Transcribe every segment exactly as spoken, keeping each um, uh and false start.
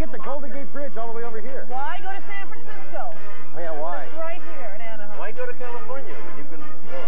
get the Golden Gate Bridge all the way over here? Why go to San Francisco? Oh, yeah, why? It's right here in Anaheim. Why go to California when you can...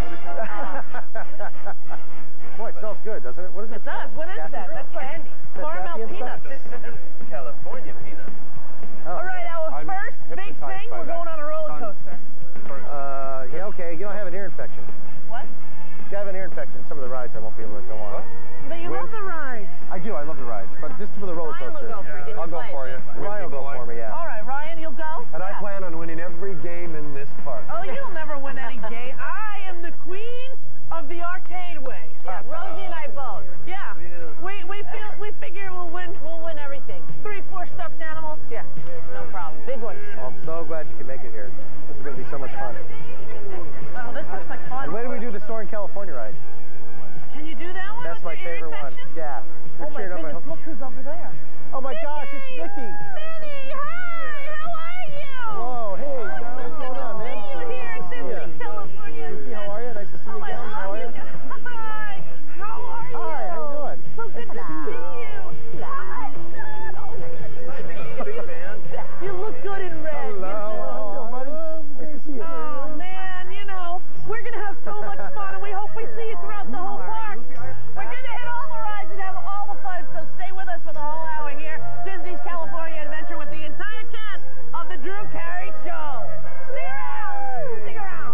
Boy, it smells good, doesn't it? What is it? It does. What is Daffy? that? That's candy. Caramel peanuts. California peanuts. Oh. All right, our I'm first big thing, we're that. going on a roller Son. coaster. Uh, yeah, okay. You don't have an ear infection. What? If you have an ear infection, some of the rides I won't be able to go on. What? But you When- love the rides. I do. I love the rides. But just for the roller Ryan will coaster. go for you. Did I'll you go play for it? you. Ryan will go for me, yeah. All right, Ryan, you'll go? And I Yeah. plan on winning every game in this park. Oh, you'll never win any game. I am the queen of the arcade way. Yeah, Rosie and I both. Yeah. We we feel we figure we'll win We'll win everything. three, four stuffed animals. Yeah, no problem. Big ones. Oh, I'm so glad you can make it here. This is going to be so much fun. Oh, this looks like fun. And when do we do the Soaring California ride? Can you do that one? That's with my your ear favorite one. infection? Yeah. Oh You're my cheering on goodness, my- look who's over there. Oh my gosh, it's Mickey. Minnie, hi, how are you? Whoa, hey, John, what's going on, man? See you here in San Yeah. California. Mickey, how are you? Nice to see you Oh, I again. How love are you. you? Hi, how are you? Hi, how you doing? So good to see you. Hi, son. Oh, Big fan. you look good in red. Hello, how you doing, buddy? Nice to see you. Oh, man, you know, we're going to have so much fun, and we hope we see you throughout the whole park. We're going to hit all the rides and have all the fun, so stay with us for the whole hour here. Disney's California Adventure with the entire cast of the Drew Carey Show. Stick around. Stick around.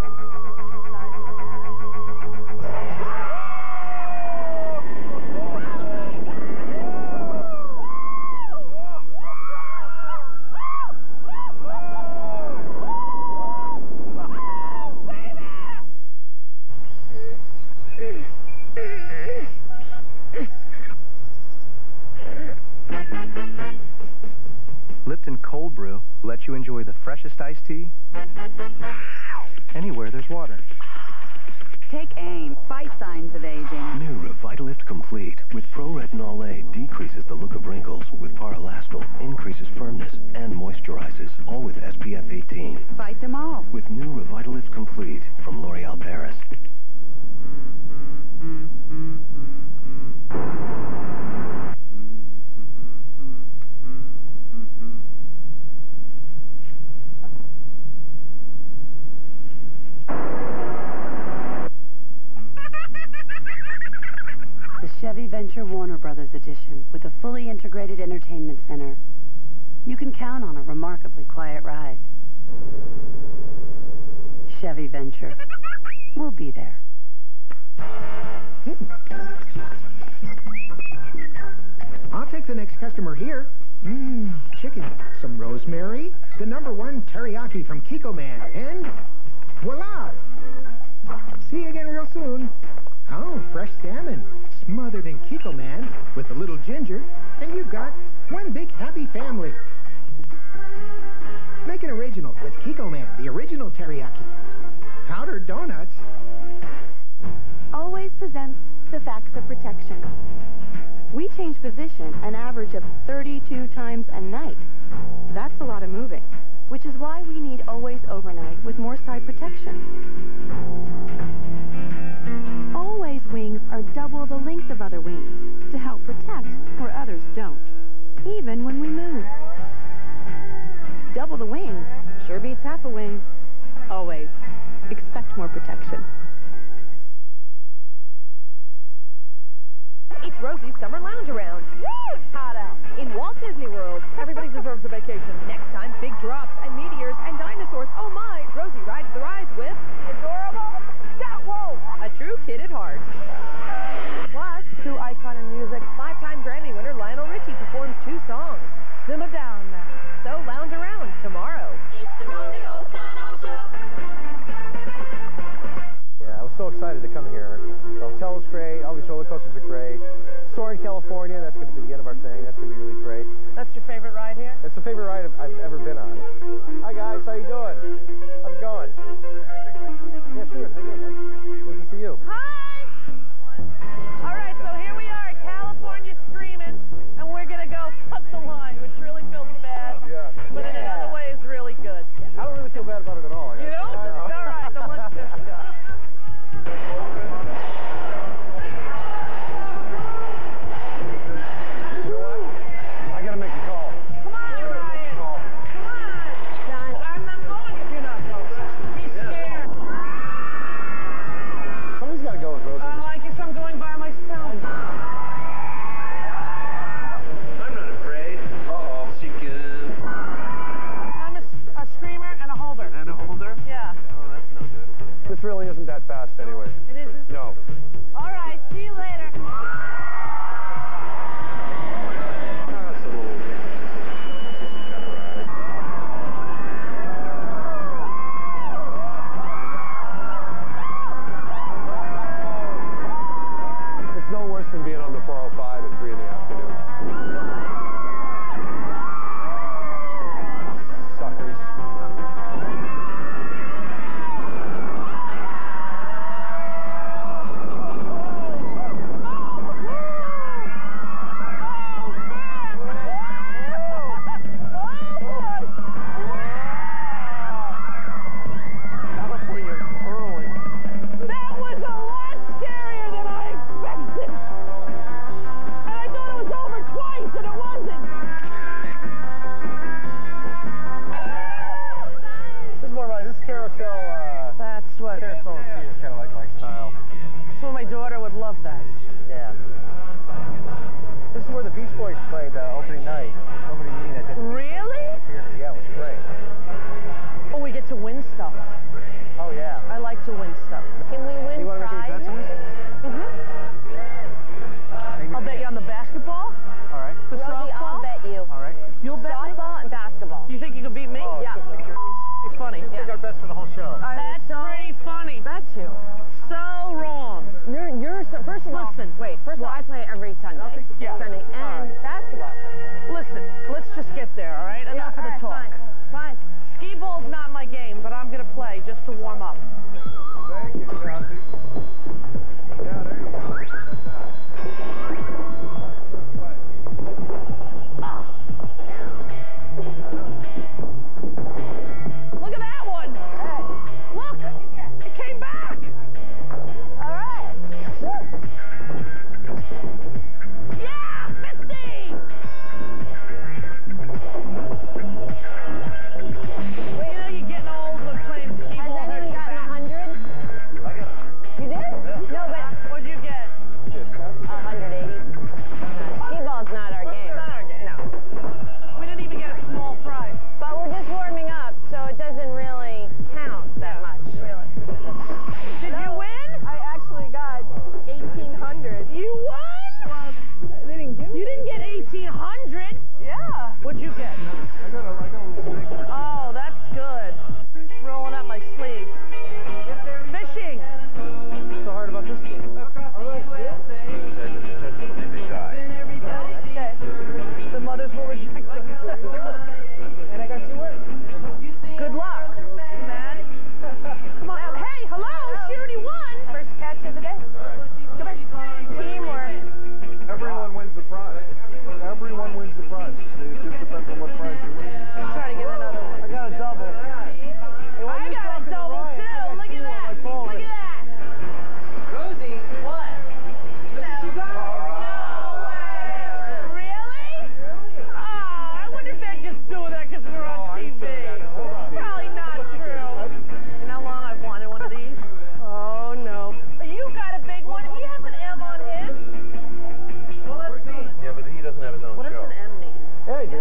Lipton Cold Brew lets you enjoy the freshest iced tea anywhere there's water. Take aim. Fight signs of aging. New Revitalift Complete with Pro-Retinol A decreases the look of wrinkles, with Paralastol increases firmness and moisturizes, all with S P F eighteen. Fight them all. With new Revitalift Complete from L'Oreal Paris. The Chevy Venture Warner Brothers Edition with a fully integrated entertainment center. You can count on a remarkably quiet ride. Chevy Venture. We'll be there. I'll take the next customer here. Mmm, chicken, some rosemary, the number one teriyaki from Kiko Man, and voila! See you again real soon. Oh, fresh salmon, smothered in Kiko Man with a little ginger, and you've got one big happy family. Make an original with Kiko Man, the original teriyaki. Powdered donuts. Always presents the facts of protection. We change position an average of thirty-two times a night. That's a lot of moving, which is why we need Always Overnight with more side protection. Always wings are double the length of other wings to help protect where others don't, even when we move. Double the wing sure beats half a wing. Always expect more protection. It's Rosie's Summer Lounge Around. Woo! It's hot out. In Walt Disney World, everybody deserves a vacation. Next time, big drops and meteors and dinosaurs. Oh my! Rosie rides the rides with the adorable Catwolf, a true kid at heart. Plus, true icon in music, five-time Grammy winner Lionel Richie performs two songs. Simmer down now. So lounge around tomorrow. Yeah, I was so excited to come here. The hotel is great. All these roller coasters are great. Soaring California, that's going to be the end of our thing. That's going to be really great. That's your favorite ride here? It's the favorite ride I've, I've ever been on. Hi, guys. How you doing? How's it going? Yeah, sure. How you doing, man? Good to see you. Hi! All right, so here we are at California Screamin', and we're going to go cut the line, which really feels Rosie, I'll bet you. All right. You'll bet me? Softball and basketball. You think you can beat me? Oh, Yeah. Pretty funny. You think our best for the whole show. That's pretty funny. Bet you. So wrong. You're, you're, so, first of all, Listen. wait, first of all, I play every Sunday. Yeah. Sunday and right. basketball. Listen, let's just get there, all right? Enough Yeah, of the all right, talk. Fine, fine. Skee ball's not my game, but I'm gonna play just to warm up. Thank you, Kathy. Yeah, there you go. Look at that one. Look, it came back. All right. Yeah, fifty. Well, you know you're getting old when playing skee Has ball. hurts anyone your gotten back. a hundred? I got a hundred. You did? No, but What'd you get? a hundred eighty. Uh, skee ball's not our game. It's not our game. No. We didn't even get a small prize. But we're just warming up, so it doesn't really count that much. Really. Did you win? I actually got eighteen hundred. You won? Well, they didn't give me. You didn't get eighteen hundred. Yeah. What'd you get? I got a, I got a little snake. Oh, that's good. Rolling up my sleeves. Fishing. What's so hard about this game? There's the potential to be a big guy. Okay. The mothers will reject us. And I got two words. Good luck, man. Come on. Hey, hello. She already won. First catch of the day. Come here. Teamwork. Everyone wins the prize. Everyone wins the prize. See, it just depends on what prize you win. Try to get another one. I got a double. Hey, why I are you got a talking to double Ryan? too. I got Look two at on that. my phone. Look at that. Rosie, what? Really? Oh, I wonder if they're just doing that because we're on T V. Probably not true. You know how long I've wanted one of these? Oh no. You got a big one. He has an M on his. Well, let's see. Yeah, but he doesn't have his own What does show. an M mean? Yeah, I do.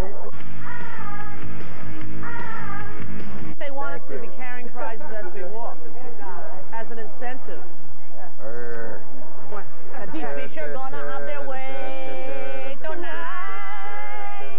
They want us to be carrying prizes as we walk, as an incentive. Err. These fish are gonna have their way tonight.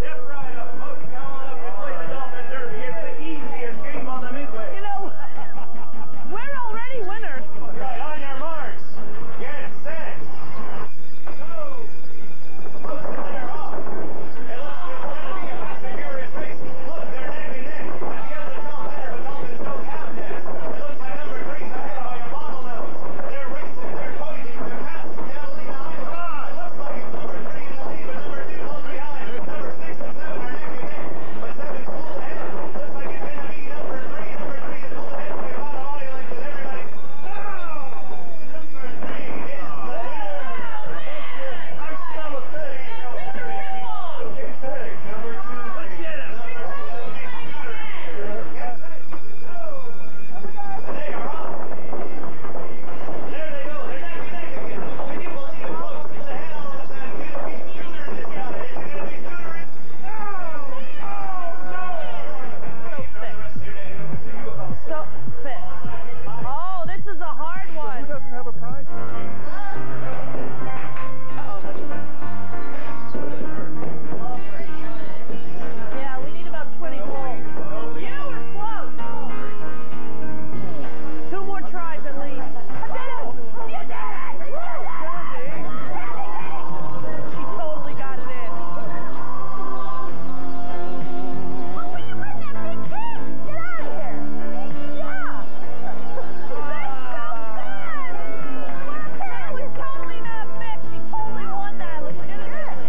You know, we're already winners. On your marks, get set, go. Most of them are off. It looks it's going to be a fast and furious race. Look, they're neck and neck. I'd be able to tell better, but Dolphins don't have this. It looks like number three's ahead by a bottlenose. They're racing, they're fighting, they're passing down the lead behind them. It looks like it's number three in the lead, but number two holds behind. Number six and seven are neck and neck, but seven's pulled ahead. Looks like it's going to be number three. Number three is pulled ahead by about a body length with everybody. So fit. Oh, this is a hard Who one. doesn't have a prize? Yeah, we need about twenty balls. You were close. Two more tries at least. You did it! You did it! She totally got it in. Oh, will you win that big thing? Get out of here. Yeah. That was totally not fit. She totally won that legitimately.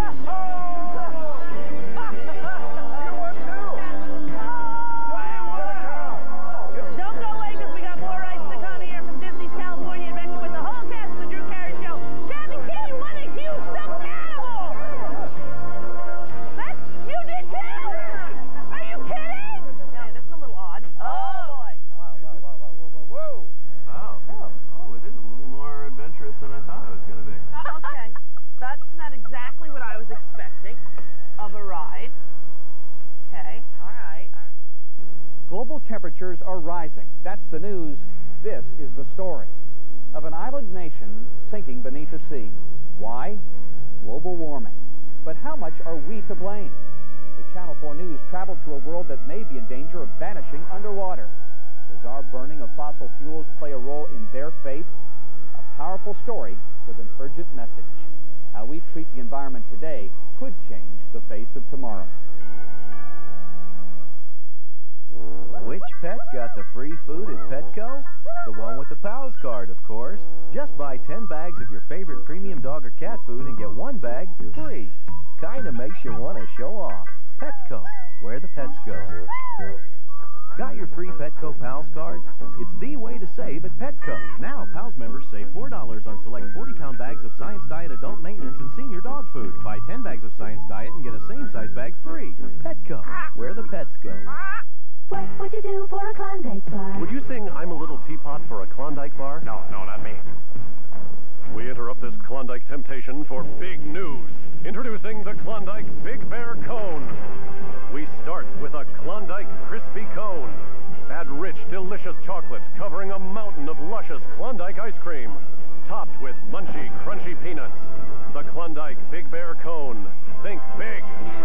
Don't go away because we got more rides to come here from Disney's California Adventure with the whole cast of the Drew Carey Show. Kathy Kay won a huge stuffed animal. That's, you did too? Are you kidding? Yeah, that's a little odd. Oh, boy. Wow, wow, wow, wow, whoa, whoa, whoa. Wow. Oh, it is a little more adventurous than I thought it was going to be. Okay. That's not exactly what I was expecting of a ride. Okay. All right. All right. Global temperatures are rising. That's the news. This is the story of an island nation sinking beneath the sea. Why? Global warming. But how much are we to blame? The Channel four News traveled to a world that may be in danger of vanishing underwater. Does our burning of fossil fuels play a role in their fate? A powerful story with an urgent message. How we treat the environment today could change the face of tomorrow. Which pet got the free food at Petco? The one with the Pals card, of course. Just buy ten bags of your favorite premium dog or cat food and get one bag free. Kinda makes you want to show off. Petco, where the pets go. Got your free Petco Pals card? It's the way to save at Petco. Now, Pals members save four dollars on select forty pound bags of Science Diet adult maintenance and senior dog food. Buy ten bags of Science Diet and get a same-size bag free. Petco, where the pets go. What would you do for a Klondike bar? Would you sing I'm a Little Teapot for a Klondike bar? No, no, not me. We interrupt this Klondike temptation for big news. Introducing the Klondike Big Bear Cone. We start with a Klondike Crispy Cone. Add rich, delicious chocolate covering a mountain of luscious Klondike ice cream. Topped with munchy, crunchy peanuts. The Klondike Big Bear Cone. Think big.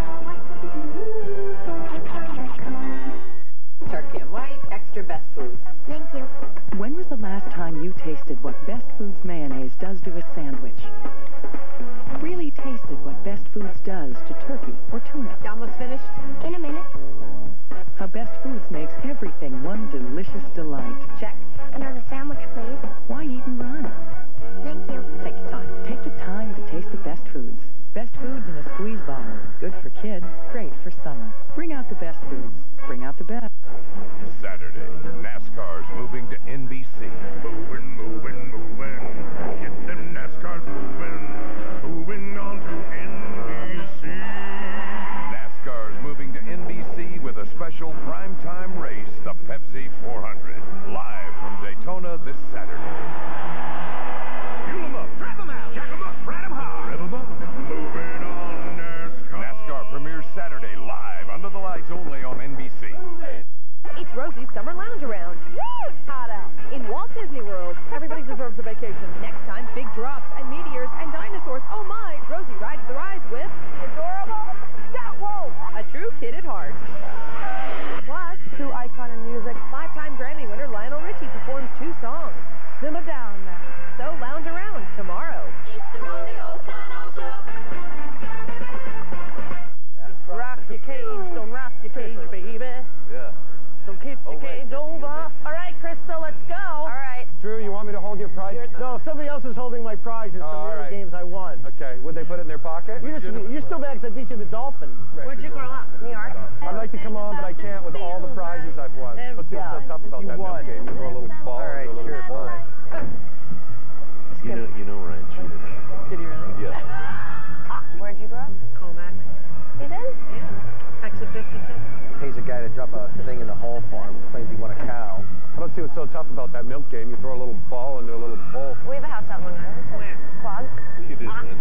Turkey and white, extra Best Foods. Thank you. When was the last time you tasted what Best Foods mayonnaise does to a sandwich? Really tasted what Best Foods does to turkey or tuna? You almost finished? In a minute. How Best Foods makes everything one delicious delight. Check. Another sandwich, please. Why eat and run? Thank you. Take your time. Take the time to taste the Best Foods. Best Foods in a squeeze bottle. Good for kids, great for summer. Bring out the Best Foods. Bring out the best. Saturday, NASCAR's moving to N B C. Moving, moving, moving. Get them NASCARs moving. Moving on to N B C. NASCAR's moving to N B C with a special primetime race, the Pepsi four hundred. Live from Daytona this Saturday. Fuel them up, drive them out, jack them up, ride them hard. Rev them up. Moving on, NASCAR. NASCAR premieres Saturday live under the lights only on N B C. It's Rosie's Summer Lounge Around. Woo! It's hot out. In Walt Disney World, everybody deserves a vacation. Next time, big drops and meteors and dinosaurs. Oh my! Rosie rides the rides with the adorable Scout Wolf, a true kid at heart. Plus, true icon in music, five-time Grammy winner Lionel Richie performs two songs. Simmer down now. So lounge around tomorrow. Rock your cage, don't rock your cage, baby. Yeah. Don't keep Oh, your right. cage over. All right, Crystal, let's go. All right. Drew, you want me to hold your prize? No, somebody else is holding my prizes Oh, from all the other right. games I won. Okay, would they put it in their pocket? You're, just, you're still mad because I beat you in the Dolphin. Where'd you grow up? New York? I'd like to come on, but I can't with all the prizes I've won. What's Yeah, so tough about you that won. milk game? You throw a little ball All right, into a little sure, bowl. fine. You know, you know Ryan cheated. Did he really? Yeah. Where'd you grow up? Colmac. You did? Yeah. Exit fifty-two. Pays a guy to drop a thing in the hole for him. Claims he won a cow. I don't see what's so tough about that milk game. You throw a little ball into a little bowl. We have a house out Long Island. Where? Quad. You did, man.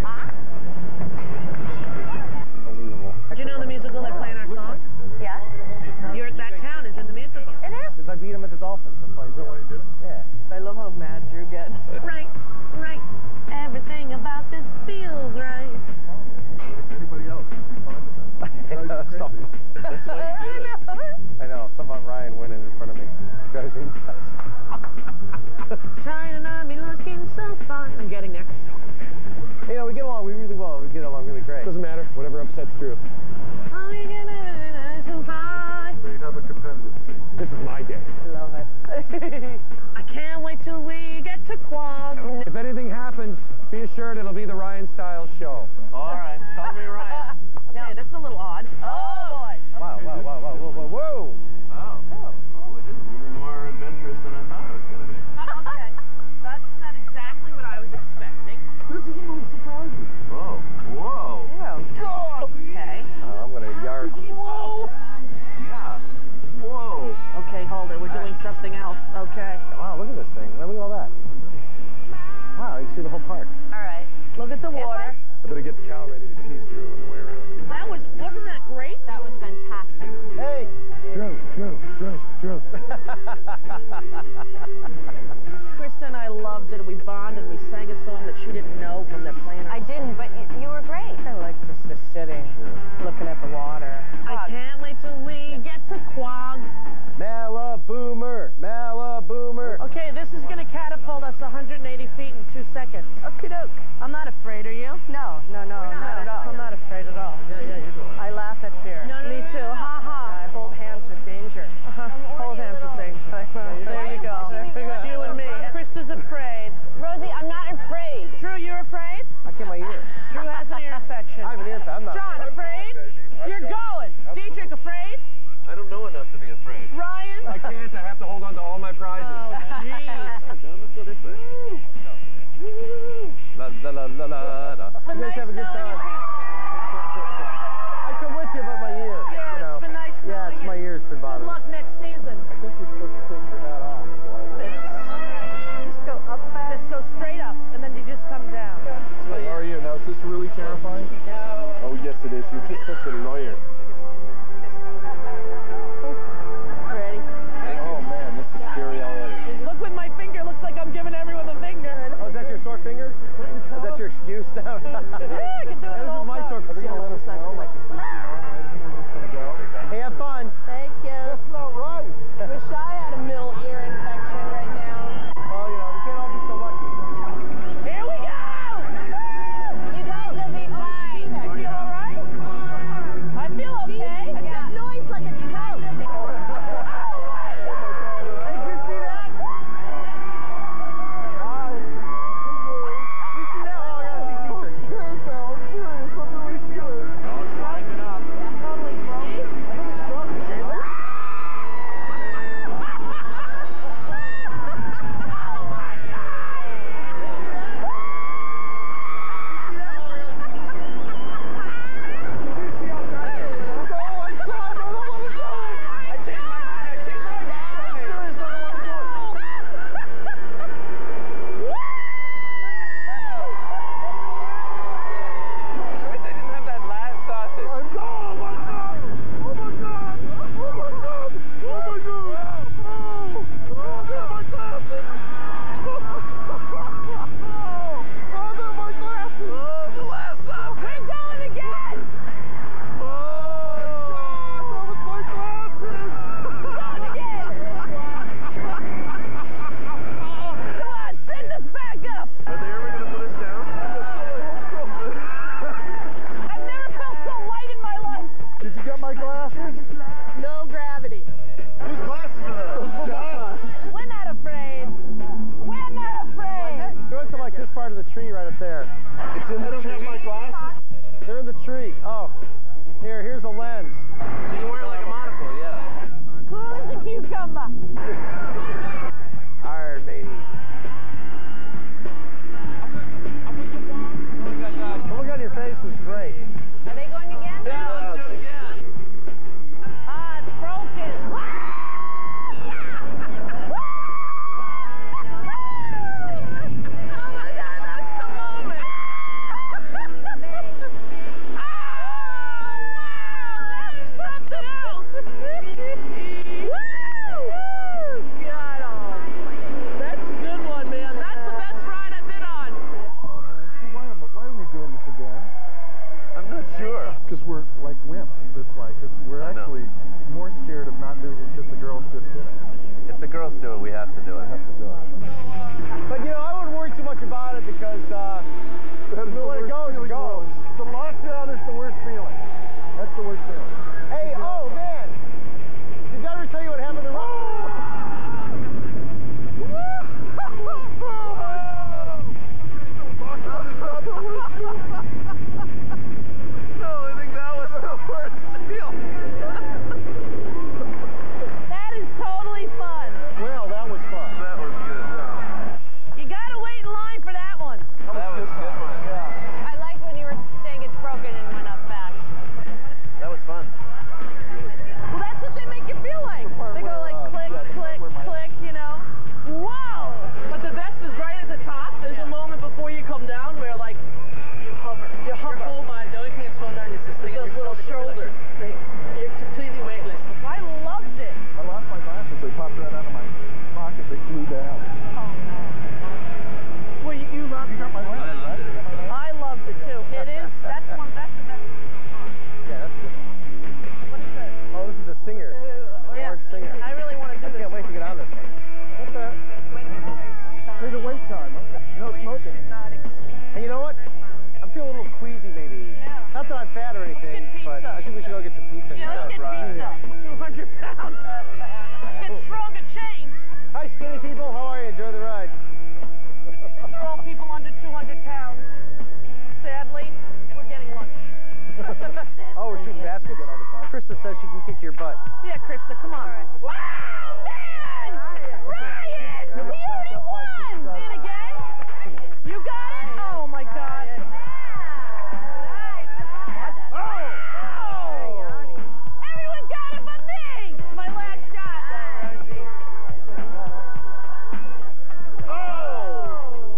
Unbelievable. Do you know the musical they play in our song? Yeah. You're at that town is in the musical. It is? Because I beat him at the Dolphins. That's why he's doing it. Yeah. I love how mad Drew gets. Right, right. Everything about this feels right. Anybody else would be fine with that. Something. That's why you did it. I know. Something about Ryan winning in front of me. Drives me nuts. Trying to be looking so fine. I'm getting there. You know, we get along we really well. We get along really great. Doesn't matter. Whatever upsets Drew. Oh, we get it so fine. They have a competitive team. This is my day. Love it. I can't wait till we get to Quad. If anything happens, be assured it'll be the Ryan Styles show. All right. Call me Ryan. Okay, this is a little odd. Oh, boy. Wow, wow, wow, wow, whoa, whoa, whoa. Oh. Oh, it is a little more adventurous than I thought it was going to be. Okay. That's not exactly what I was expecting. This is a little surprising. Whoa. Whoa. Whoa. Okay. Oh, I'm going to yard. Whoa. Yeah. Whoa. Okay, hold it. We're doing something else. Okay. Wow, look at this thing. Look at all that. Wow, you can see the whole park. All right. Look at the water. I better get You're just such a lawyer. Ready? Oh man, this is scary already. Look with my finger. Looks like I'm giving everyone the finger. Oh, is that your sore finger? Is that your excuse now? Yeah, I can do it. This is my sore Are they finger. gonna let us know, like, if we see one or anything, we're just gonna go? Hey, have fun. Thank you. That's not right. Wish I had a middle ear infection right now. Well, you know, we can't all be so lucky. Here we go! You guys will be fine. I feel all right? I feel okay. It's a noise like a cow. Hey, did you see that? Hi. Did you see that? Oh, I gotta see pictures. I'm scared now. I'm serious. I'm really scared. Dog's winding up. Totally broken. I think it's broken, Taylor.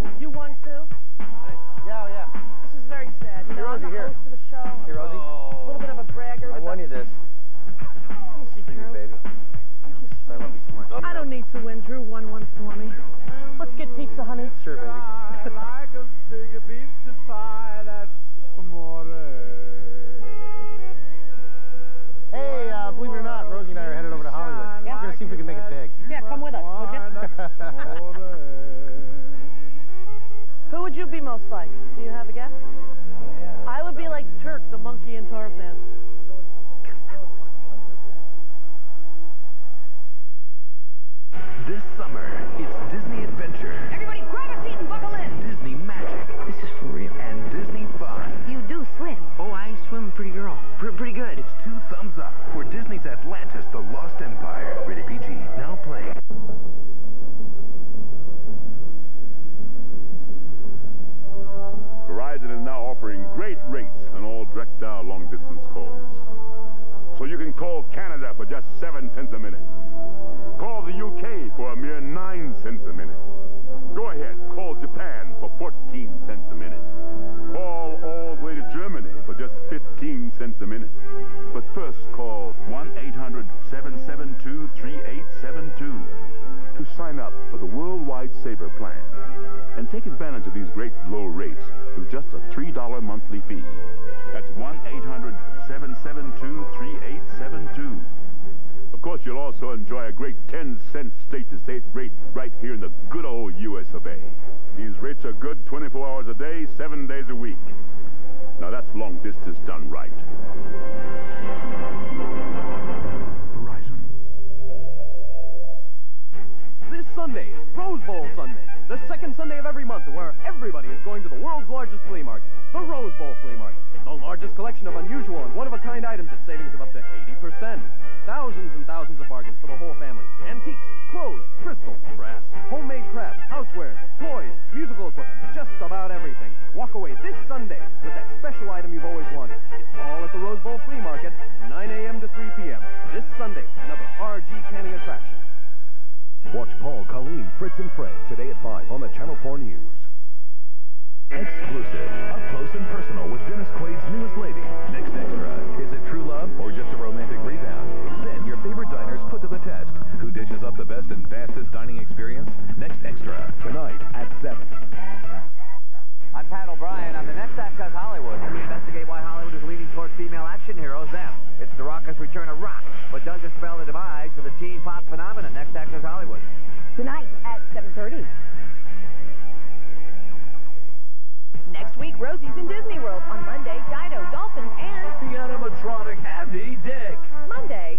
Rosie, here. Hey, Rosie. two thumbs up for Disney's Atlantis, The Lost Empire. Rated P G. Now play. Verizon is now offering great rates on all direct dial long-distance calls. So you can call Canada for just seven cents a minute. Call the U K for a mere nine cents a minute. Go ahead, call Japan for fourteen cents a minute. Call all the way to Germany for just fifteen cents a minute. But first call one eight hundred, seven seven two, three eight seven two to sign up for the Worldwide Saver Plan and take advantage of these great low rates with just a three dollar monthly fee. That's one eight hundred, seven seven two, three eight seven two. Of course, you'll also enjoy a great ten cent state-to-state rate right here in the good old U S of A. These rates are good twenty-four hours a day, seven days a week. Now that's long distance done right. Verizon. This Sunday is Rose Bowl Sunday, the second Sunday of every month where everybody is going to the world's largest flea market, the Rose Bowl Flea Market. The largest collection of unusual and one-of-a-kind items at savings of up to eighty percent. Thousands and thousands of bargains for the whole family. Antiques, clothes, crystal, brass, homemade crafts, housewares, toys, musical equipment, just about everything. Walk away this Sunday with that special item you've always wanted. It's all at the Rose Bowl Flea Market, nine A M to three P M This Sunday, another R G canning attraction. Watch Paul, Colleen, Fritz, and Fred today at five on the Channel four News. Exclusive, up close and personal with Dennis Quaid's newest lady. Next Extra. Is it true love or just a romantic rebound? Then your favorite diners put to the test. Who dishes up the best and fastest dining experience? Next Extra, tonight at seven. I'm Pat O'Brien. On the next Access Hollywood, we investigate why Hollywood is leaning toward female action heroes. Them. It's the raucous return of rock, but does it spell the demise for the teen pop phenomenon? Next Access Hollywood. Tonight at seven thirty. Next week, Rosie's in Disney World. On Monday, Dido, Dolphins, and... The animatronic Andy Dick. Monday.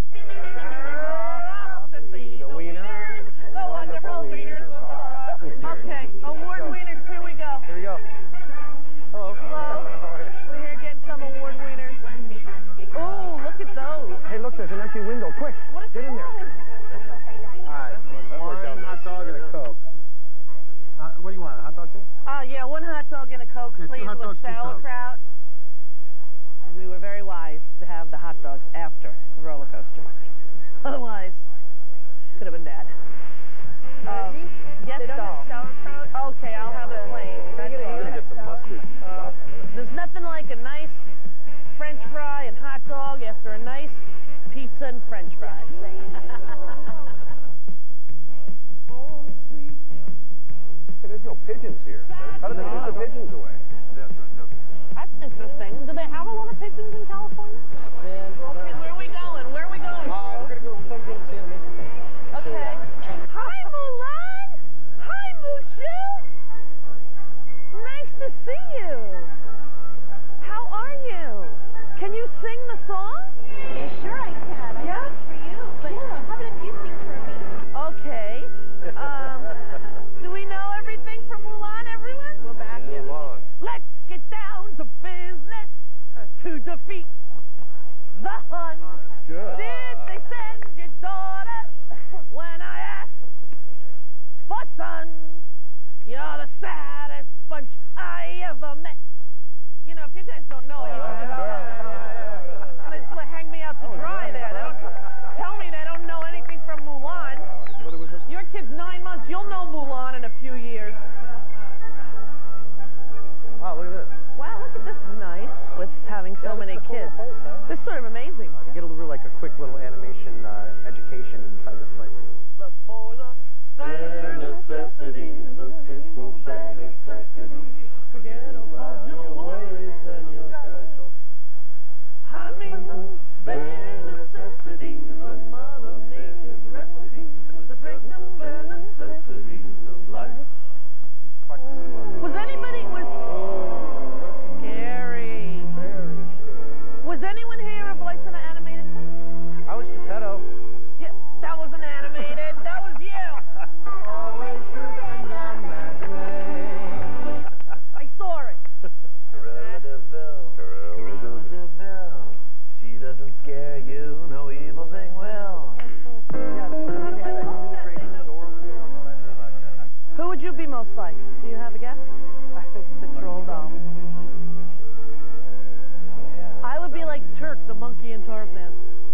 The wieners. The wonderful wieners. Okay, award wieners, here we go. Here we go. Hello. Hello. We're here getting some award wieners. Oh, look at those. Hey, look, there's an empty window. Quick, get in there. All right, one hot dog and a Coke. Uh, what do you want, a hot dog too? Uh, yeah, one hot dog and a Coke, Yeah, two please, hot with dogs, two sauerkraut. We were very wise to have the hot dogs after the roller coaster. Otherwise, could have been bad. Um, yes, They don't doll. have sauerkraut? Okay, I'll have it plain. I'm gonna get some mustard. Uh, there's nothing like a nice French fry and hot dog after a nice pizza and French fries. Hey, there's no pigeons here. How did they get the pigeons away? That's interesting. Do they have a lot of pigeons in California? Man, Okay, where are we going? Where are we going? Uh, we're gonna go play games at the animation thing. Okay. Hi, Mulan! Hi, Mushu! Nice to see you! How are you? Can you sing the song? Yeah, sure I can. I Yeah? yeah? for you, but Yeah. how about if you sing for me? Okay. Um, do we know everything from Mulan, everyone? Go back. Mulan. Let's get down to business to defeat the Hun. Good. Did they send your daughter when I asked for sons? You're the saddest bunch I ever met. You know, if you guys don't know it, you don't know. They just like hang me out to dry there. They don't tell me they don't know anything from Mulan. Your kid's nine months. You'll know Mulan in a few years. Wow, look at this. Wow, look at this. Is nice with having so Yeah, this many is a cool kids. place, huh? This is sort of amazing. You get a little like a quick little animation uh, education inside this place. Look for the bare necessities, the simple bare necessities. Forget about your worries and your strife. I mean the bare necessities of Mother Nature's recipes. The great bare necessities of life. Was anybody was scary? Very scary. Was doesn't scare you, no evil thing will. Who would you be most like? Do you have a guess? I think the troll doll. I would be like Turk, the monkey in Tarzan.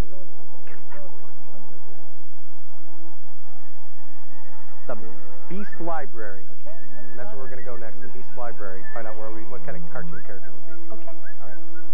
The Beast Library. Okay. And that's where we're going to go next, the Beast Library. Find out where we, what kind of cartoon character would be. Okay. All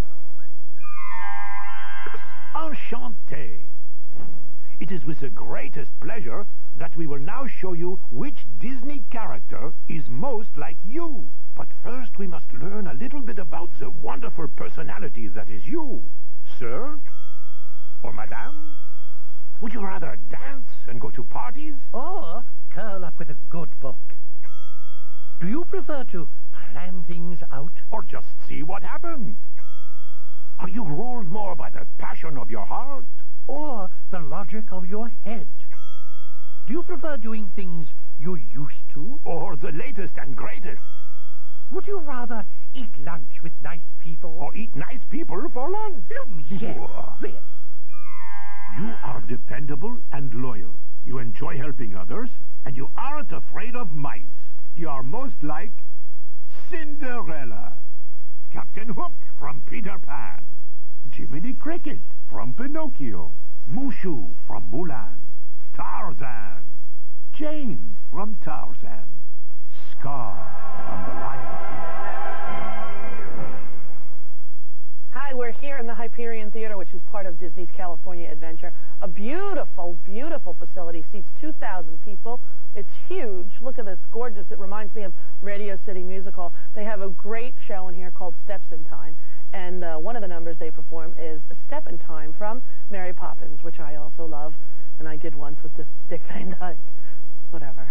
right. Enchanté. It is with the greatest pleasure that we will now show you which Disney character is most like you. But first we must learn a little bit about the wonderful personality that is you. Sir? Or madame? Would you rather dance and go to parties? Or curl up with a good book? Do you prefer to plan things out? Or just see what happens? Are you ruled more by the passion of your heart? Or the logic of your head? Do you prefer doing things you used to? Or the latest and greatest? Would you rather eat lunch with nice people? Or eat nice people for lunch? Yes, really. You are dependable and loyal. You enjoy helping others, and you aren't afraid of mice. You are most like Cinderella, Captain Hook from Peter Pan, Jiminy Cricket from Pinocchio, Mushu from Mulan, Tarzan, Jane from Tarzan, Scar from The Lion King. Hi, we're here in the Hyperion Theater, which is part of Disney's California Adventure. A beautiful, beautiful facility, seats two thousand people. It's huge. Look at this, gorgeous. It reminds me of Radio City Music Hall. They have a great show in here called Steps in Time, and uh, one of the numbers they perform is A Step in Time from Mary Poppins, which I also love, and I did once with this Dick Van Dyke. Whatever.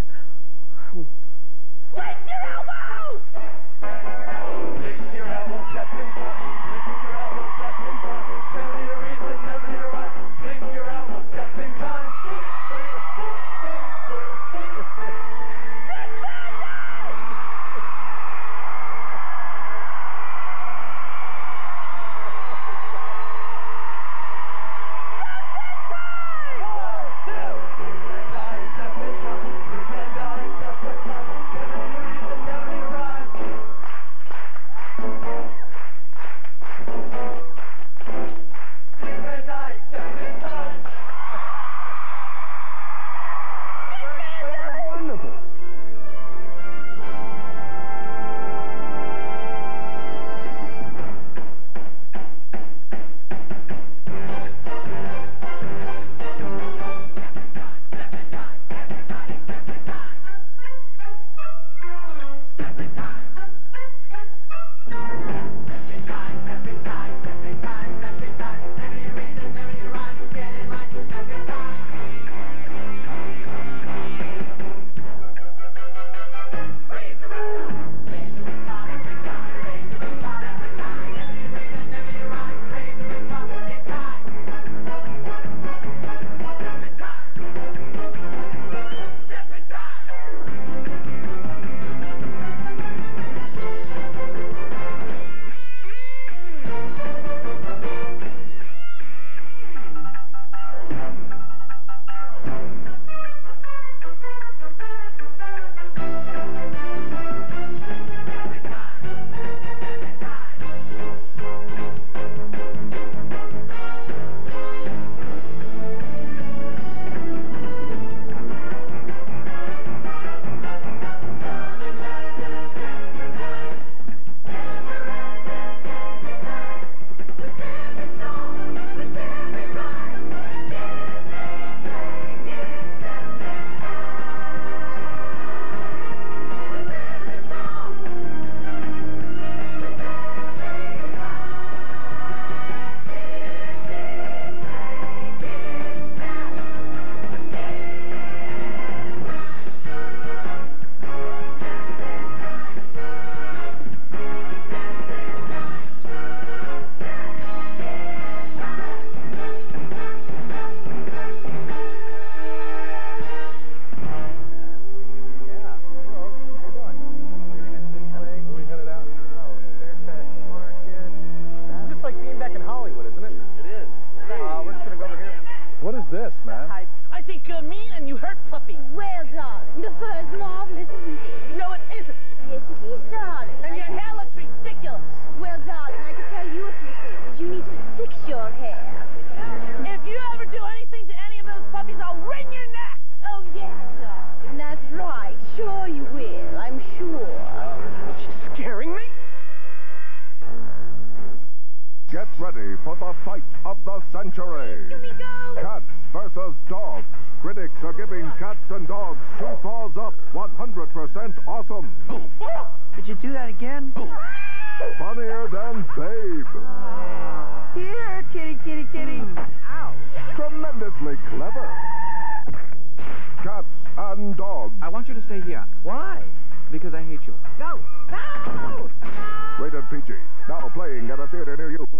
Lift your elbows! Lift your elbows, step in time. Lift your elbows, step in time. Never need a reason, never need a right. Lift your elbows, step in time. Step in time. think you're mean and you hurt puppy. Well, darling, the fur is marvelous, isn't it? No, it isn't. Yes, it is, darling. And I your can- hair looks ridiculous. Well, darling, I can tell you a few things. You need to fix your hair. If you ever do anything to any of those puppies, I'll wring your neck. Oh, yeah, darling. That's right. Sure you will. I'm sure. She's scaring me. Get ready for the fight of the century. Here we go. Cats versus dogs. Critics are giving cats and dogs two paws up, one hundred percent awesome. Could you do that again? Funnier than Babe. Here, kitty, kitty, kitty. Ow. Tremendously clever. Cats and dogs. I want you to stay here. Why? Because I hate you. Go! No! Rated P G. Now playing at a theater near you.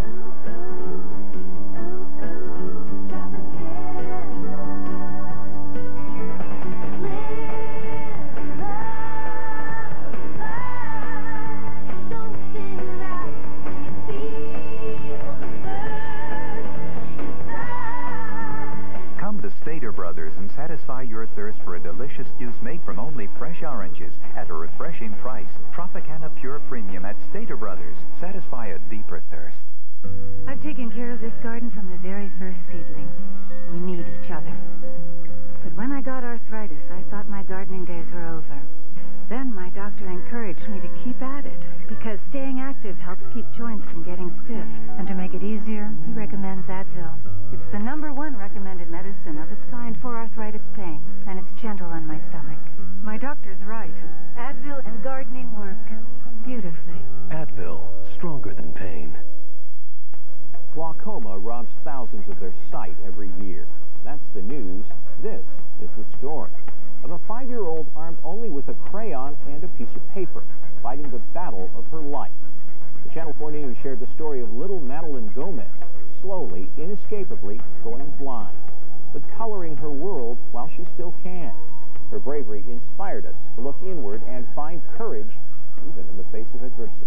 Come to Stater Brothers and satisfy your thirst for a delicious juice made from only fresh oranges at a refreshing price. Tropicana Pure Premium at Stater Brothers. Satisfy a deeper thirst. I've taken care of this garden from the very first seedling. We need each other. But when I got arthritis, I thought my gardening days were over. Then my doctor encouraged me to keep at it, because staying active helps keep joints from getting stiff. And to make it easier, he recommends Advil. It's the number one recommended medicine of its kind for arthritis pain, and it's gentle on my stomach. My doctor's right. Advil and gardening work beautifully. Advil, stronger than pain. Glaucoma robs thousands of their sight every year. That's the news. This is the story of a five-year-old armed only with a crayon and a piece of paper, fighting the battle of her life. The Channel four News shared the story of little Madeline Gomez, slowly, inescapably going blind, but coloring her world while she still can. Her bravery inspired us to look inward and find courage even in the face of adversity.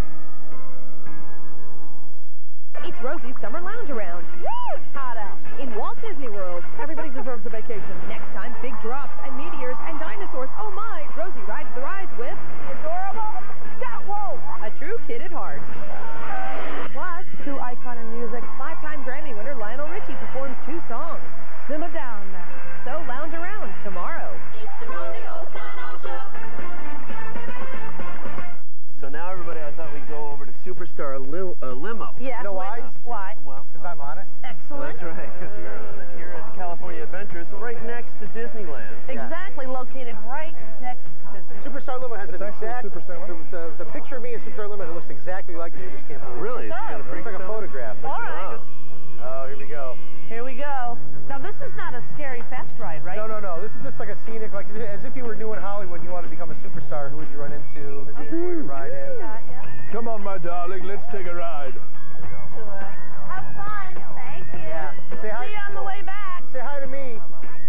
It's Rosie's Summer Lounge Around. Woo! It's hot out. In Walt Disney World, everybody deserves a vacation. Next time, big drops and meteors and dinosaurs. Oh my! Rosie rides the rides with the adorable Catwolf, a true kid at heart. Plus, true icon in music, five-time Grammy winner Lionel Richie performs two songs. Simmer down now. So lounge around tomorrow. So now, everybody, I thought we'd go over to Superstar li uh, Limo. Yes. You know why? Why? Well, Because I'm on it. Excellent. that's right, because we're on it here at California Adventures, right next to Disneyland. Exactly, located right next to Superstar Limo has It's an actually exact... Superstar Limo? The, the, the picture of me in Superstar Limo, it looks exactly like me. You just can't believe it. Really? It's kind of It's freaky. like a photograph. All right. Oh, here we go. Here we go. Now, this is not a scary fast ride, right? No, no, no. This is just like a scenic, like as if you were new in Hollywood and you wanted to become a superstar. Who would you run into? Nadine for you to ride in? Yeah, yeah. Come on, my darling, let's take a ride. Sure. Have fun. Thank you. Yeah. Say hi. See you on the way back. Say hi to me.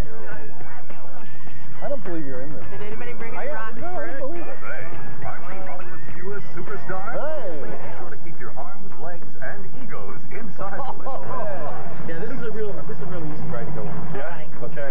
I don't believe you're in this. Did anybody bring I any am. rotten No, I fruit? don't believe it. Hey, aren't you Hollywood's newest superstar? Hey. Please be sure to keep your arms, legs, and egos inside the limo. Yeah, this is a real, this is a real easy ride to go on. Yeah? Okay.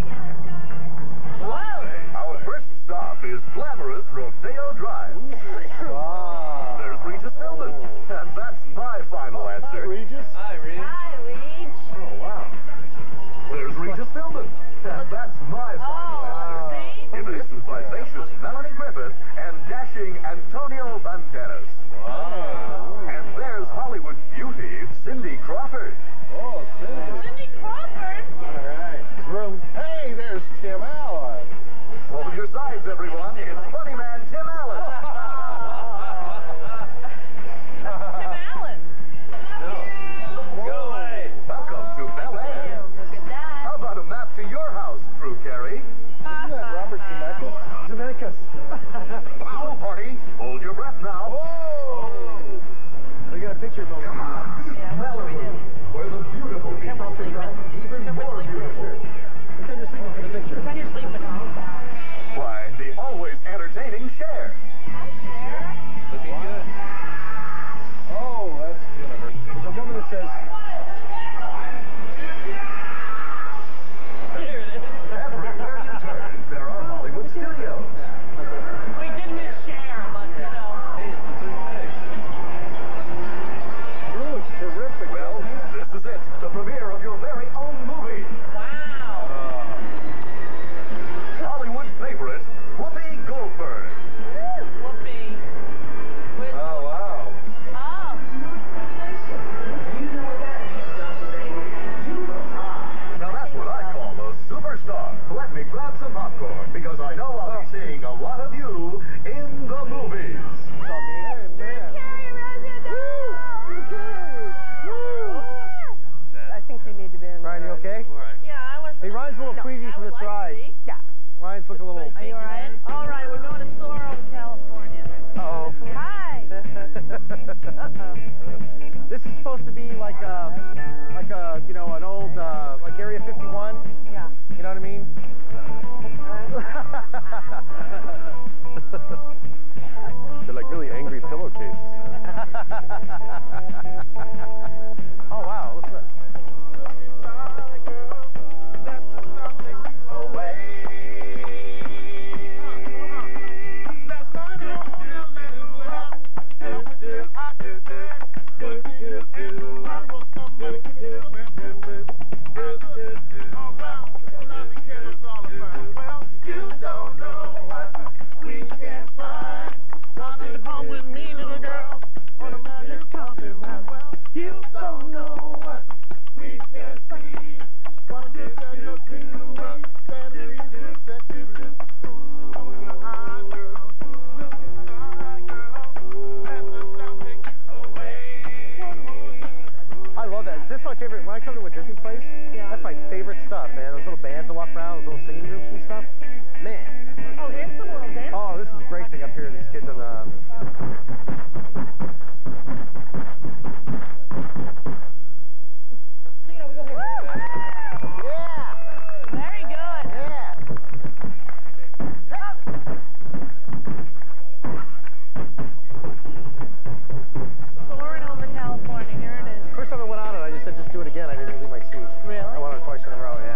Whoa. Our first stop is glamorous Rodeo Drive. Wow. There's Regis Philbin, and that's my final Hi, answer. Regis. Hi, Reed. Hi, Reach. Oh, wow. There's Regis Philbin, and that's my final Oh, answer. see? Introduced by vivacious Melanie Griffith and dashing Antonio Banderas. Wow. And there's Hollywood beauty Cindy Crawford. Oh, Cindy. Cindy Crawford. All right. Room. Hey, there's Tim Allen. Hold your sides, everyone. It's Funny Man Tim Allen. Tim Allen. Go away. Welcome to Bel Air. Look at that. How about a map to your house, Drew Carey? Isn't that Robert Zemeckis? Zemeckis. Pool party. Hold your breath. to be in Ryan, you okay? All right. Yeah, I was. Hey, Ryan's a little no, queasy I from would this like ride. To be. Yeah. Ryan's looking a little... Are you all right? All right, we're going to Sorrel, California. Uh-oh. Hi. Uh-oh. This is supposed to be like a, like a, you know, an old, uh, like Area fifty-one. Yeah. You know what I mean? They're like really angry pillowcases. Oh, wow. Listen to that. I love that. This is my favorite. When I come to a Disney place, Yeah. that's my favorite stuff, man. Those little bands that walk around, those little singing groups and stuff. Man. Oh, here's some little dance. Oh, this is a great thing up here. These kids on the... Very good. Yeah. Soaring over California. Here it is. First time I went on it, I just said, just do it again. I didn't leave my seat. Really? I went on it twice in a row, yeah.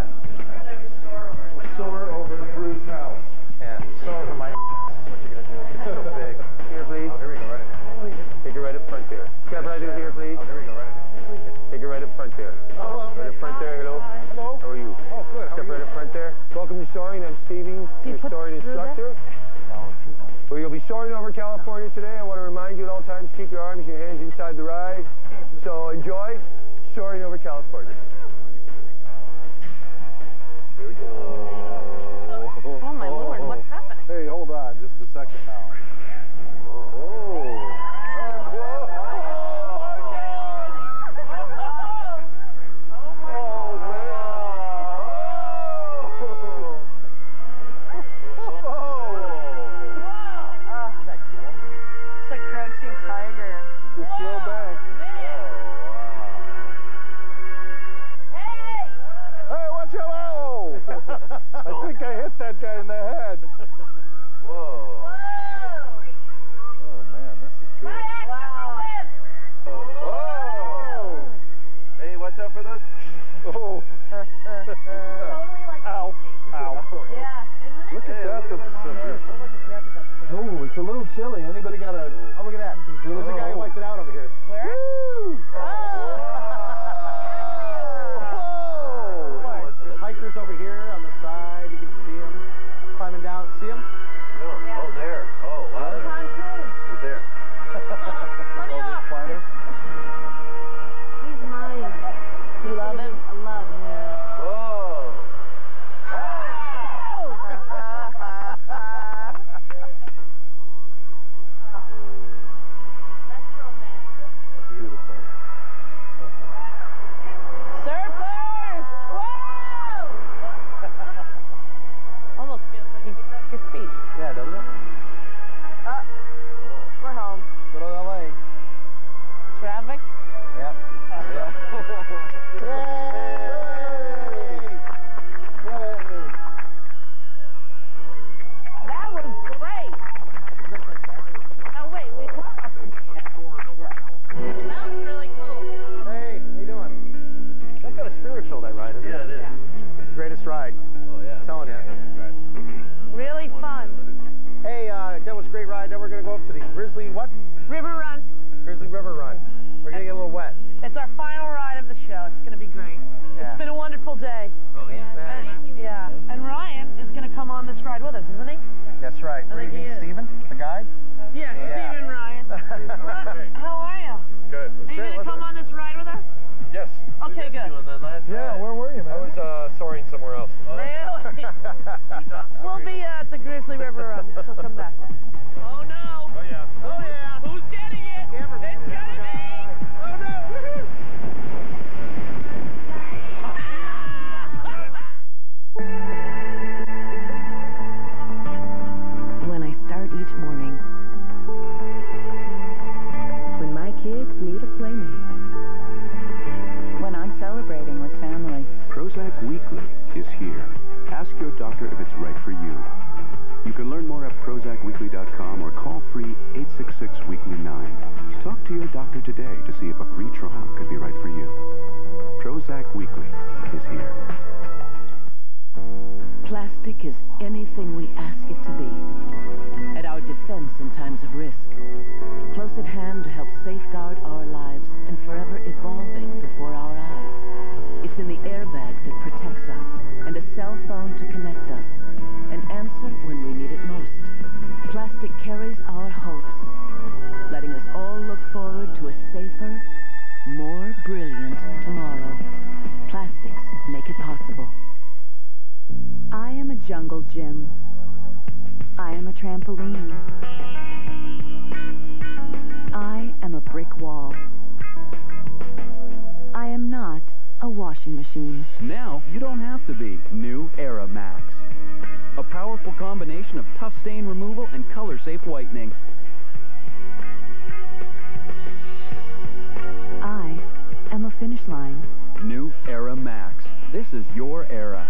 Soar over Drew's house. Yeah. So over my what you gonna do? It's so big. Here, please. Oh, here we go, right in here. Take it right up front there. Step right in here, please. Oh, there we go, right in here. Take it right up front there. Oh, hello. Right up front there. Hello. Hello. How are you? Oh, good. How Step are right you? up front there. Welcome to Soaring. I'm Stevie, your soaring instructor. Well, you'll be soaring over California today. I want to remind you at all times, keep your arms and your hands inside the ride. So enjoy soaring over California. Here we go. Oh, my Lord. What's happening? Hey, hold on just a second now. It's a crouching tiger. Just slow back. Hey, watch out! Oh! I think I hit that guy in the head. Whoa. Oh man, this is cool. Whoa. Hey, watch out for those. Oh. Ow. Ow. Yeah, isn't it? Look at that. That's so beautiful. Oh, it's a little chilly. Anybody got a... Oh, look at that. There's a guy who wiped it out over here. Where? Woo! Oh! There's hikers over here on the side. You can see them climbing down. See them? No. Oh, there. Oh, wow. Tom Cruise. Right there. Let me off. He's mine. You love him? I love him. Whoa. doctor if it's right for you. You can learn more at Prozac Weekly dot com or call free eight six six weekly nine. Talk to your doctor today to see if a free trial could be right for you. Prozac Weekly is here. Plastic is anything we ask it to be. At our defense in times of risk. Close at hand to help safeguard our lives and forever evolving before our eyes. It's in the airbag that protects us and a cell phone to connect us. An answer when we need it most. Plastic carries our hopes, letting us all look forward to a safer, more brilliant tomorrow. Plastics make it possible. I am a jungle gym. I am a trampoline. I am a brick wall. I am not a washing machine. Now, you don't have to be. New Era Max. A powerful combination of tough stain removal and color-safe whitening. I am a finish line. New Era Max. This is your era.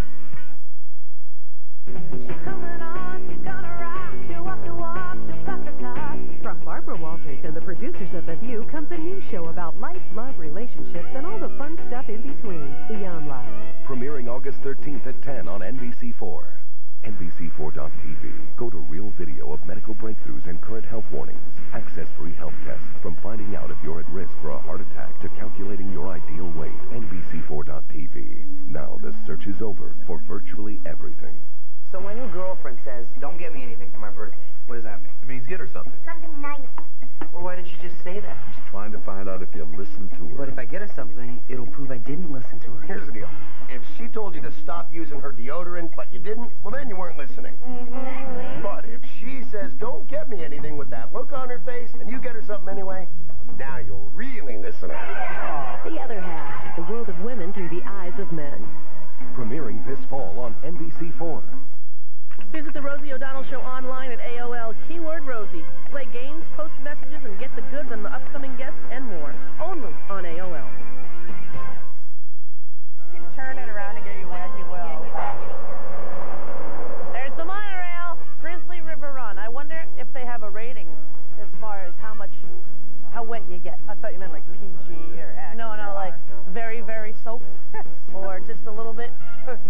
From Barbara Walters and the producers of The View comes a new show about life, love, relationships, and all the fun stuff in between. Eon Love. Premiering August thirteenth at ten on N B C four. N B C four dot T V. Go to real video of medical breakthroughs and current health warnings. Access free health tests from finding out if you're at risk for a heart attack to calculating your ideal weight. N B C four dot T V. Now the search is over for virtually everything. So my new girlfriend says, don't get me anything for my birthday. What does that mean? It means get her something. Something nice. Well, why did you just say that? She's trying to find out if you listen to her. But if I get her something, it'll prove I didn't listen to her. Here's the deal. If she told you to stop using her deodorant, but you didn't, well, then you weren't listening. Mm-hmm. But if she says, don't get me anything with that look on her face, and you get her something anyway, now you're really listening. The Other Half. The world of women through the eyes of men. Premiering this fall on N B C four. Visit the Rosie O'Donnell Show online at A O L, keyword Rosie. Play games, post messages, and get the goods on the upcoming guests and more. Only on A O L. You can turn it around and get you wacky well. There's the monorail, Grizzly River Run. I wonder if they have a rating as far as how much, how wet you get. I thought you meant like P G or X. No, no, like very, very soaked, or just a little bit.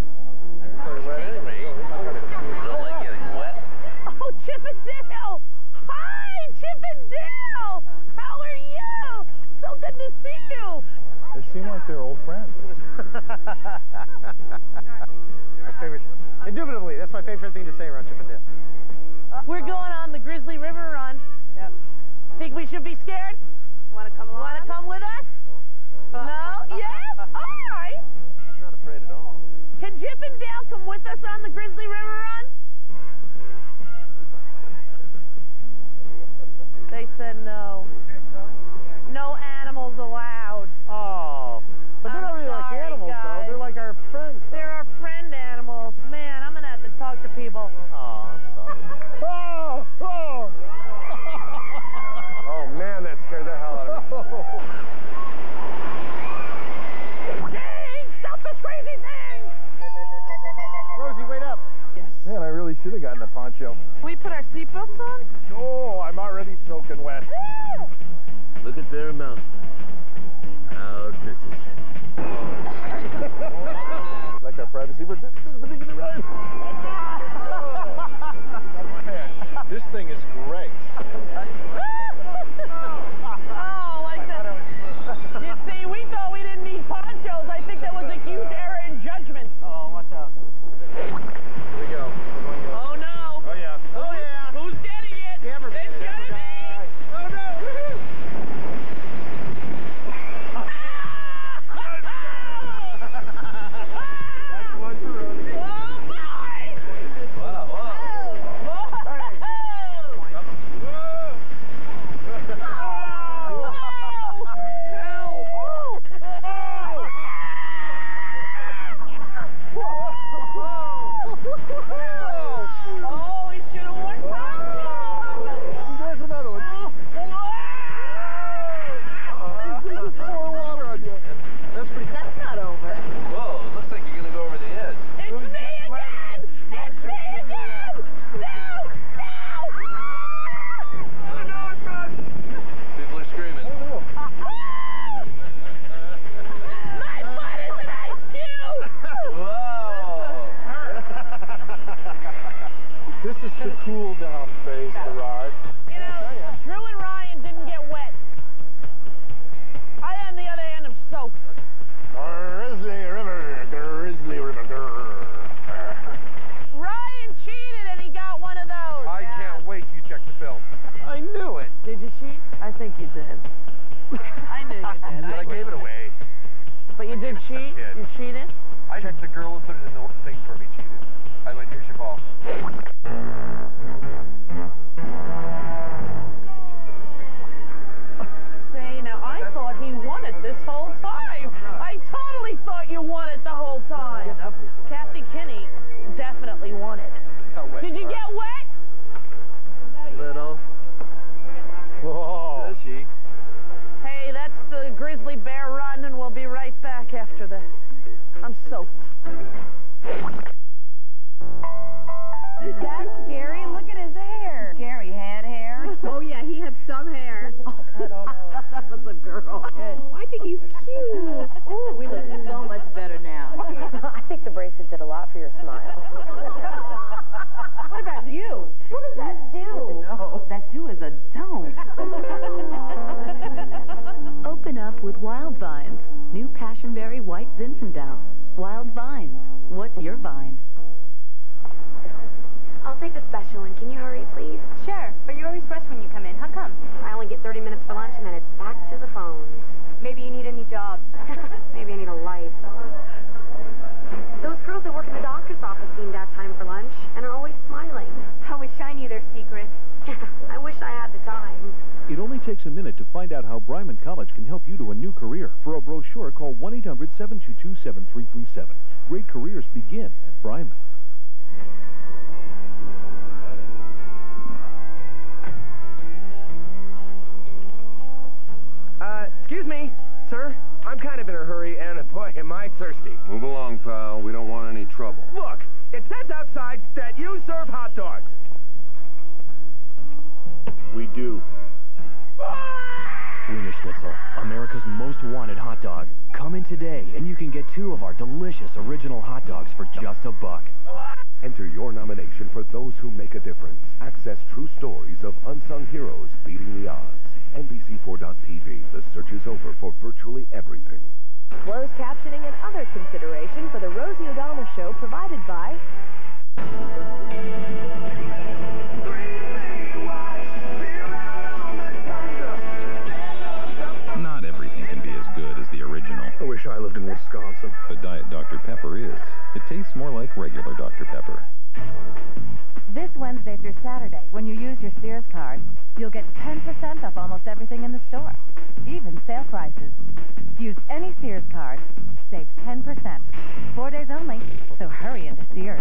Oh, Chippendale! Hi, Chippendale! How are you? So good to see you! They seem like they're old friends. My favorite. Indubitably, that's my favorite thing to say around Chippendale. Uh, we're going on the Grizzly River Run. Yep. Think we should be scared? Want to come along? Want to come with us? No? Yes? All right. I'm not afraid at all. Can Chip and Dale come with us on the Grizzly River Run? They said no. No animals allowed. Oh. But they're I'm not really sorry, like animals, guys. though. They're like our friends. They're our friend animals. Man, I'm going to have to talk to people. Oh, I'm sorry. Oh! Oh! Oh, man, that scared the hell out of me. King, stop this crazy thing! Rosie, wait up. Yes. Man, I really should have gotten a poncho. Can we put our seatbelts on? Oh, I'm already soaking wet. Look at Bear Mountain. Proud visage. Like our privacy, but this, this particular ride. Man, this thing is great. Oh, like that. You see, we thought we didn't need ponchos. I think that was a huge error in judgment. Oh, watch out. Here we go. Oh, no. Oh, yeah. Oh, yeah. Who's getting it? Camera man. It's Camera guy. Oh, no. That's one for Rosie. Oh, my! Wow, wow. Oh, he should have worn ponchos. There's another one. There's more water on you. That's pretty That's not over. Whoa, it looks like you're going to go over the edge. It's me again! cheated? I checked the girl who put it in the thing for me cheated. I went, here's your ball. Say, now I thought he won it this whole time. I totally thought you won it the whole time. Kathy Kinney definitely won it. Did you get wet? Little. Whoa. Does she? Hey, that's the grizzly bear run, and we'll be right back after this. I'm soaked. That's Gary. Look at his hair. Gary had hair. Oh, yeah, he had some hair. I don't know. That was a girl. Oh, I think he's cute. Oh, we look so much better now. I think the bracelet did a lot for your smile. What about you? What does that do? No, that too is a don't. Open up with Wild Vines. New Passionberry White Zinfandel. Wild Vines. What's your vine? I'll take the special one. Can you hurry, please? Sure, but you always rush when you come in. How come? I only get thirty minutes for lunch, and then it's back to the phones. Maybe you need a new job. Maybe I need a life. Those girls that work in the doctor's office seem to have time for lunch, and are always smiling. I wish I knew their secrets. I wish I had the time. It only takes a minute to find out how Bryman College can help you to a new career. For a brochure, call one eight hundred, seven two two, seven three three seven. Great careers begin at Bryman. Uh, excuse me, sir. I'm kind of in a hurry, and boy, am I thirsty. Move along, pal. We don't want any trouble. Look, it says outside that you serve hot dogs. We do. Wiener Schnitzel, America's most wanted hot dog. Come in today, and you can get two of our delicious original hot dogs for just a buck. Enter your nomination for those who make a difference. Access true stories of unsung heroes beating the odds. N B C four dot T V. The search is over for virtually everything. Closed captioning and other consideration for the Rosie O'Donnell Show provided by... Not everything can be as good as the original. I wish I lived in Wisconsin. But Diet Doctor Pepper is. It tastes more like regular Doctor Pepper. This Wednesday through Saturday, when you use your Sears card, you'll get ten percent off almost everything in the store, even sale prices. Use any Sears card, save ten percent. Four days only, so hurry into Sears.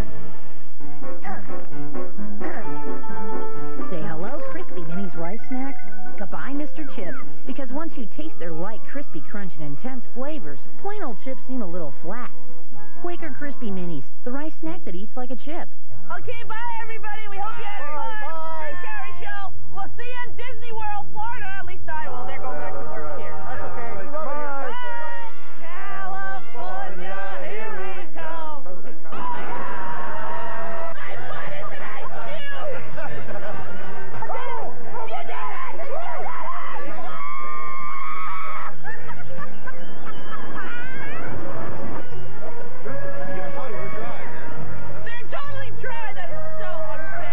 Say hello, Crispy Minis Rice Snacks. Goodbye, Mister Chips. Because once you taste their light, crispy crunch and intense flavors, plain old chips seem a little flat. Quaker Crispy Minis, the rice snack that eats like a chip. Okay, bye, everybody. We hope you had fun. Bye. The Carey Show. We'll see you in Disney World, Florida. At least I will. They're going back to work here. That's okay. We love it here. Bye. California, here we come. They're totally dry. That is so unfair.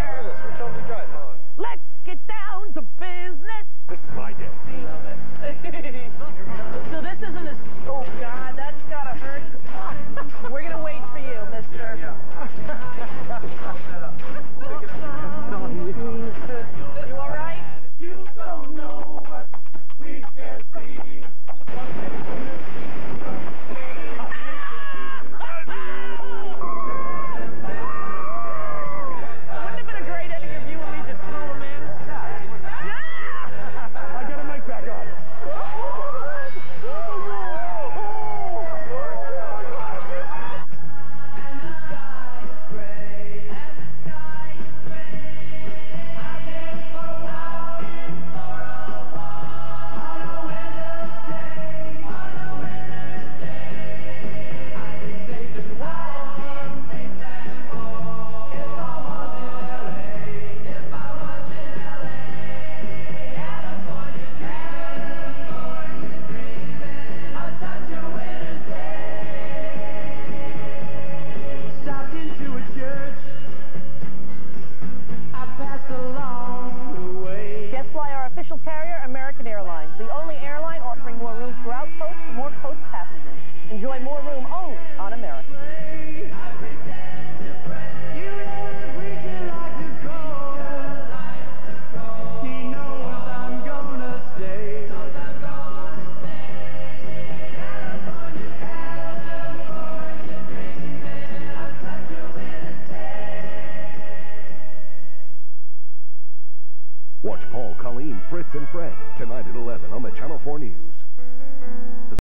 Watch Paul, Colleen, Fritz, and Fred tonight at eleven on the Channel four News.